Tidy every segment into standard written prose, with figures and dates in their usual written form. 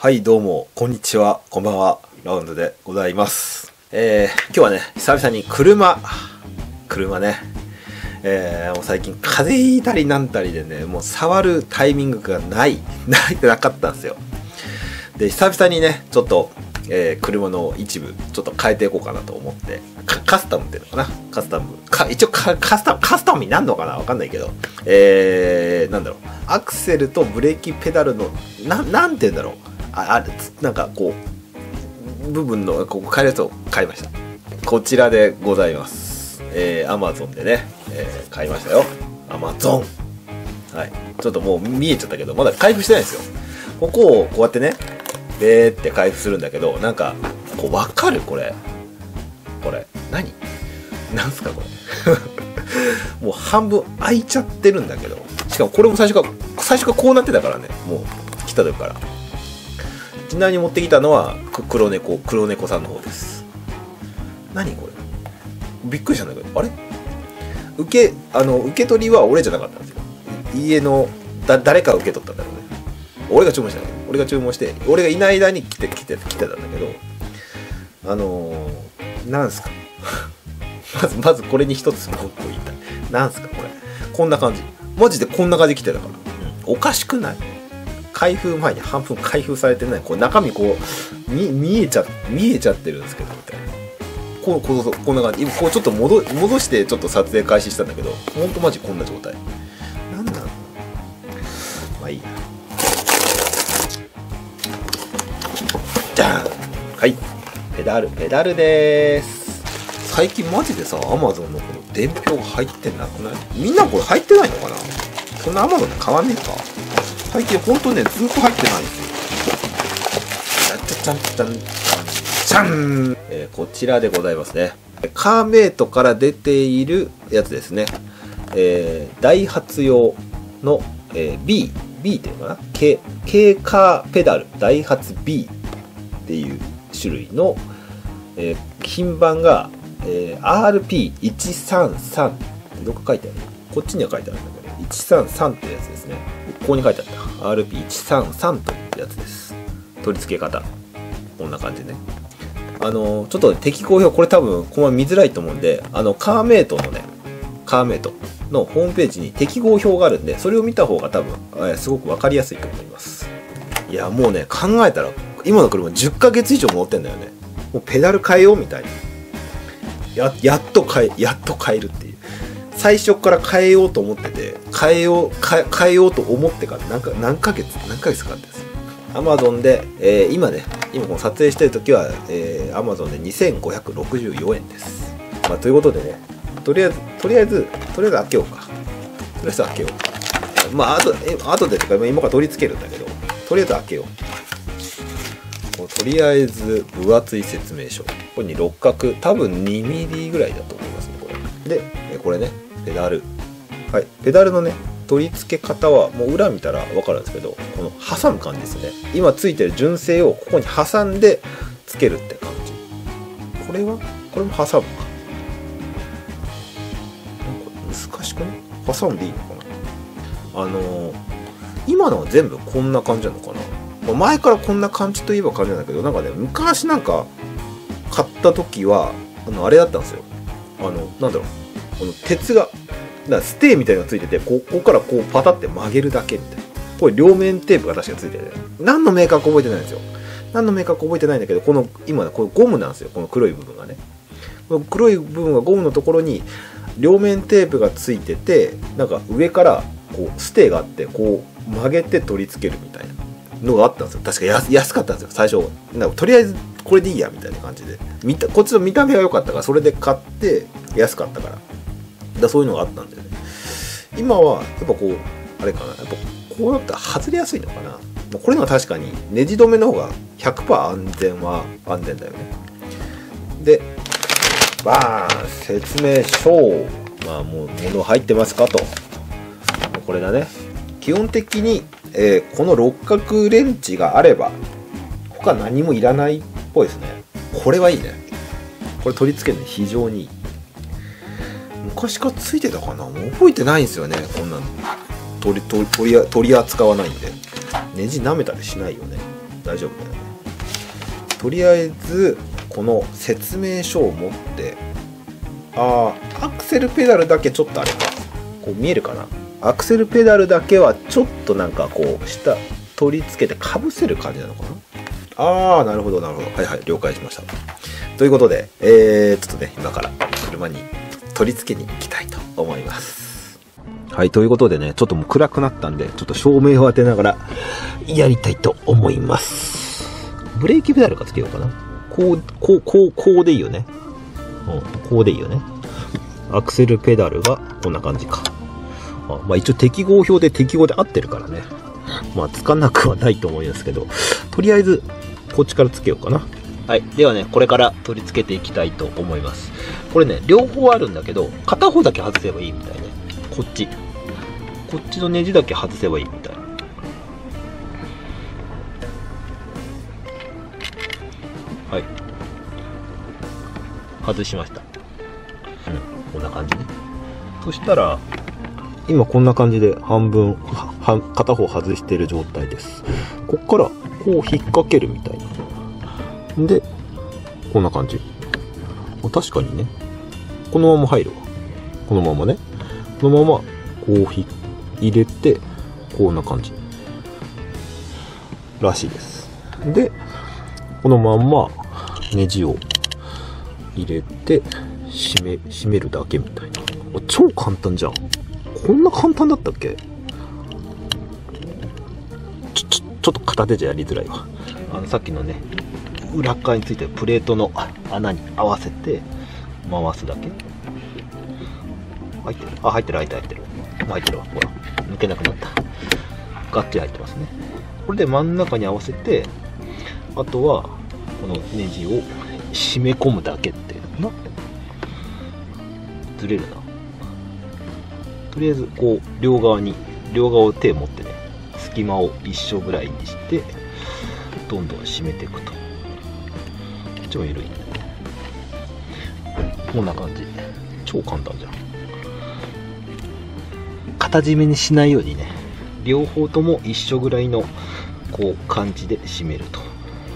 はい、どうも、こんにちは、こんばんは、ラウンドでございます。今日はね、久々に車ね、もう最近風邪ひいたりなんたりでね、もう触るタイミングがなかったんですよ。で、久々にね、ちょっと、車の一部、ちょっと変えていこうかなと思って、カスタムっていうのかな、一応カスタムになるのかなわかんないけど、なんだろう、アクセルとブレーキペダルの、なんて言うんだろう、なんかこう部分のここ変えるやつを買いました。こちらでございます。Amazon でね、買いましたよ。Amazon。はい。ちょっともう見えちゃったけど、まだ開封してないんですよ。ここをこうやってね、ベーって開封するんだけど、なんかこうわかるこれ何なんすかこれ。もう半分開いちゃってるんだけど、しかもこれも最初からこうなってたからね、もう来た時から。ちなみに持ってきたのは黒猫さんの方です。何これ、びっくりしたんだけど、あれ受け取りは俺じゃなかったんですよ。家の誰かが受け取ったんだろうね。俺が注文して俺がいない間に来てたんだけど、なんすかまずこれに一つ文句を言いたい。なんすかこれ、こんな感じ、マジでこんな感じ来てたから、おかしくない？開封前に半分開封されてない、こう中身こう見えちゃってるんですけどみたいな、こんな感じ。今こうちょっと戻してちょっと撮影開始したんだけど、ほんとマジこんな状態。なんなの？まあいいや。じゃん。はい、ペダルでーす。最近マジでさ、 Amazon のこの伝票入ってなくない？みんなこれ入ってないのかな？そんな Amazon で買わねえか。最近ほんとね、ずっと入ってないんですよ。ちゃん、こちらでございますね。カーメイトから出ているやつですね。ダイハツ用の、B っていうのかな、軽カーペダルダイハツ B っていう種類の、品番が、RP133 どっか書いてある。こっちには書いてあるんだけど、133ってやつですね。ここに書いてあった RP133 というやつです。取り付け方こんな感じね。ちょっと適合表、これ多分このまま見づらいと思うんで、カーメイトのホームページに適合表があるんで、それを見た方が多分、すごく分かりやすいと思います。いやもうね、考えたら今の車10ヶ月以上乗ってんだよね。もうペダル変えようみたいな、やっと変えるっていう。最初から変えようと思ってて、変えようと思ってから何ヶ月かかってです。Amazon で、今この撮影してる時は、Amazon で2564円です。まあ、ということでね、とりあえず開けよう。まあ後でとか今から取り付けるんだけど、とりあえず開けよう。とりあえず分厚い説明書。ここに六角、多分2ミリぐらいだと思いますね、これ。で、これね、ペダル。はい、ペダルのね、取り付け方はもう裏見たら分かるんですけど、この挟む感じですね。今ついてる純正をここに挟んでつけるって感じ。これも挟むか。なんか難しくね？挟んでいいのかな。今のは全部こんな感じなのかな。前からこんな感じといえば感じなんだけど、なんかね、昔なんか買った時はあれだったんですよ。なんだろう、この鉄がステーみたいなのがついてて、ここからこうパタって曲げるだけみたいな。これ両面テープが確かついてて、何のメーカーか覚えてないんですよ。何のメーカーか覚えてないんだけど、今これゴムなんですよ。この黒い部分がね、この黒い部分がゴムのところに両面テープがついてて、なんか上からこうステーがあって、こう曲げて取り付けるみたいなのがあったんですよ。確か安かったんですよ最初。なんかとりあえずこれでいいやみたいな感じで、こっちの見た目が良かったから、それで買って安かったから、そういうのがあったんでね。今はやっぱこうあれかな、やっぱこうなったら外れやすいのかな。これのは確かにネジ止めの方が 100% 安全だよね。で、バーン、説明書。まあもう物入ってますかと。これだね。基本的に、この六角レンチがあれば他何もいらないっぽいですね。これはいいね。これ取り付けるの非常にいい。昔からついてたかな、もう覚えてないんですよね。こんなの取り扱わないんで、ネジ舐めたりしないよね。 大丈夫だよね。とりあえずこの説明書を持って、アクセルペダルだけちょっとあれか、こう見えるかな。アクセルペダルだけはちょっとなんかこう下取り付けてかぶせる感じなのかな。なるほどなるほど。はいはい、了解しました。ということで、ちょっとね今から車に取り付けに行きたいと思います。はい、ということでね、ちょっともう暗くなったんで、ちょっと照明を当てながらやりたいと思います。ブレーキペダルかつけようかな。こうでいいよね。こうでいいよね。アクセルペダルがこんな感じか。まあ一応適合表で適合で合ってるからね。まあつかなくはないと思うんですけど、とりあえずこっちからつけようかな。はい。ではね、これから取り付けていきたいと思います。これね、両方あるんだけど、片方だけ外せばいいみたいね。こっちのネジだけ外せばいいみたい。はい。外しました。こんな感じね。そしたら、今こんな感じで半分、片方外している状態です。こっからこう引っ掛けるみたいな。で、こんな感じ。確かにね。このまま入るわ。このままね。このままこう入れて、こんな感じ。らしいです。で、このまんまネジを入れて締めるだけみたいな。超簡単じゃん。こんな簡単だったっけ？ちょっと片手じゃやりづらいわ。さっきのね、裏側についてるプレートの穴に合わせて回すだけ。入ってる？入ってる。入ってるわ。ほら、抜けなくなった。ガッチリ入ってますね。これで真ん中に合わせて、あとはこのネジを締め込むだけっていうのかな。ずれるな。とりあえずこう両側を手を持ってね、隙間を一緒ぐらいにしてどんどん締めていくと。超緩い。こんな感じ。超簡単じゃん。型締めにしないようにね、両方とも一緒ぐらいのこう感じで締めると。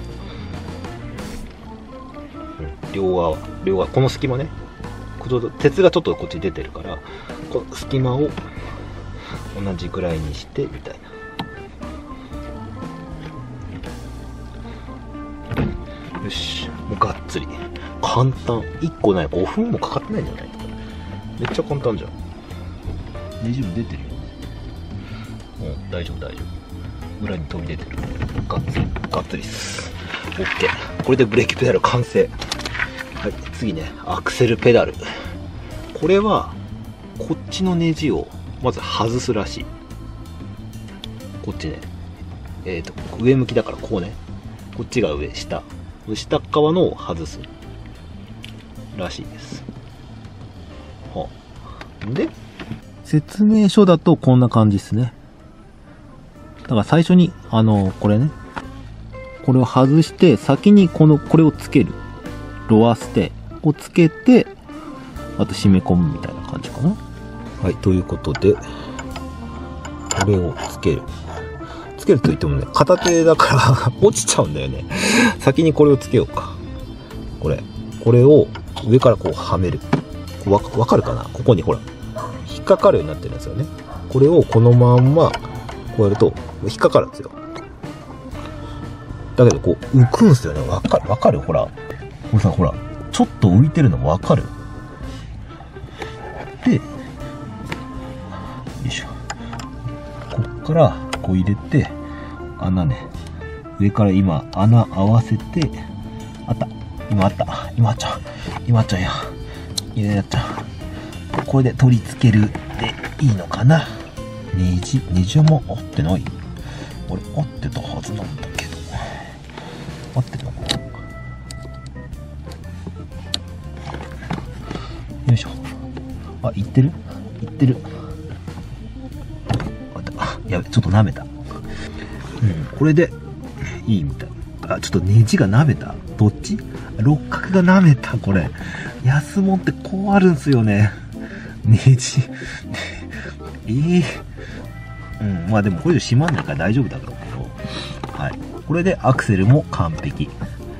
両側この隙間ね、鉄がちょっとこっち出てるから、この隙間を同じぐらいにしてみたいな。よし、もうがっつり簡単。1個ない5分もかかってないんじゃない？めっちゃ簡単じゃん。ネジも出てるよ。大丈夫。裏に飛び出てる。がっつりっす。 OK。 これでブレーキペダル完成。はい、次ね、アクセルペダル。これはこっちのネジをまず外すらしい。こっちね、上向きだからこうね、こっちが下側のを外すらしいです。で、説明書だとこんな感じですね。だから最初にこれね、これを外して先にこれをつける。ロアステをつけて、あと締め込むみたいな感じかな。はい、ということで、これをつける。つけるといってもね、片手だから落ちちゃうんだよね。先にこれをつけようか。これを上からこうはめる。わかるかな？ここにほら、引っかかるようになってるんですよね。これをこのまんま、こうやると、引っかかるんですよ。だけどこう、浮くんですよね。わかる？ほら。これさ、ほら、ちょっと浮いてるのわかる？で、よいしょ。こっからこう入れて、穴ね、上から今穴合わせて、今あっちゃんや。やっちゃん。これで取り付けるでいいのかな。ネジはもう合ってない？俺合ってたはずなんだけど。合ってるのかな？よいしょ。いってる。やべ、ちょっと舐めた。これでいいみたい。ちょっとネジが舐めた。どっち？六角が舐めた。これ安物ってこうあるんすよね。ネジまあでもこれ以上閉まんないから大丈夫だろうけど、はい。 これでアクセルも完璧。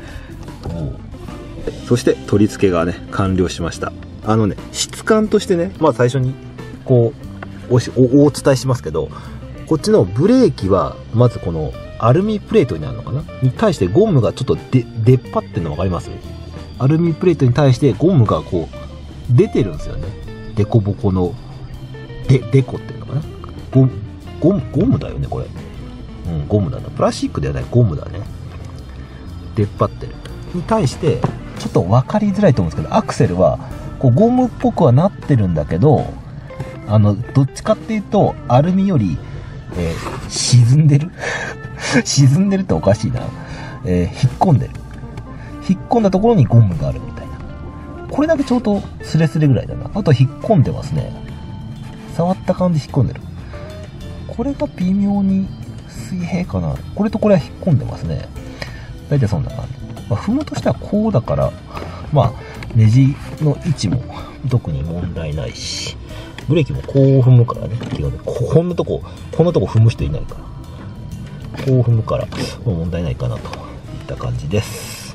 そして取り付けがね、完了しました。質感としてね、まあ最初に、こう、お伝えしますけど、こっちのブレーキは、まずこの、アルミプレートになるのかなに対してゴムがちょっと出っ張ってるの分かります？アルミプレートに対してゴムがこう、出てるんですよね。デコボコの、デコっていうのかなゴムだよね、これ。うん、ゴムだな。プラスチックではない、ゴムだね。出っ張ってる。に対して、ちょっと分かりづらいと思うんですけど、アクセルは、こう、ゴムっぽくはなってるんだけど、どっちかっていうと、アルミより、沈んでる沈んでるっておかしいな。引っ込んでる。引っ込んだところにゴムがあるみたいな。これだけちょうどスレスレぐらいだな。あと引っ込んでますね。触った感じ引っ込んでる。これが微妙に水平かな。これとこれは引っ込んでますね。だいたいそんな感じ。まあ、踏むとしてはこうだから、まあ、ネジの位置も特に問題ないし、ブレーキもこう踏むからね。こんなとこ踏む人いないから。こう踏むから、もう問題ないかなといった感じです。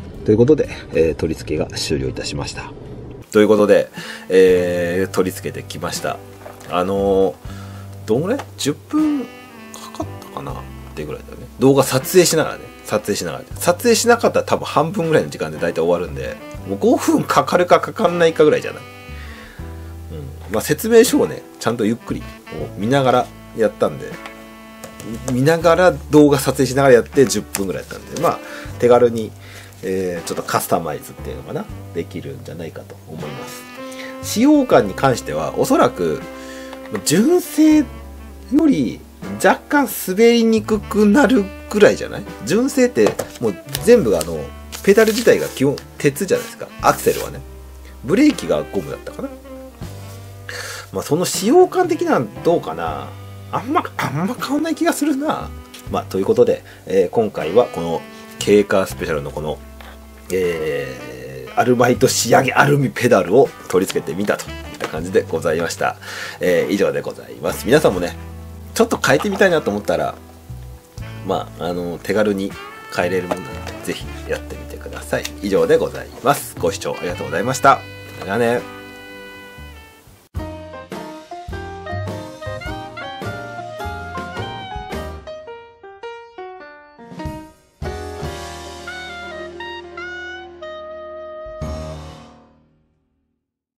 ということで、取り付けが終了いたしました。ということで、取り付けてきました。どんぐらい ?10 分かかったかなっていうぐらいだよね。動画撮影しながらね。撮影しなかったら多分半分ぐらいの時間で大体終わるんで、もう5分かかるかかかんないかぐらいじゃない。まあ、説明書をね、ちゃんとゆっくり見ながらやったんで、見ながら動画撮影しながらやって10分ぐらいやったんで、まあ、手軽に、ちょっとカスタマイズっていうのかな、できるんじゃないかと思います。使用感に関しては、おそらく、純正より若干滑りにくくなるぐらいじゃない？純正ってもう全部ペダル自体が基本鉄じゃないですか。アクセルはね。ブレーキがゴムだったかな。まあその使用感的なのはどうかな。あんま変わんない気がするな。まあということで、今回はこのケーカースペシャルのこの、アルバイト仕上げアルミペダルを取り付けてみたといった感じでございました。以上でございます。皆さんもね、ちょっと変えてみたいなと思ったら、まあ、手軽に変えれるものなので、ぜひやってみてください。以上でございます。ご視聴ありがとうございました。じゃあね。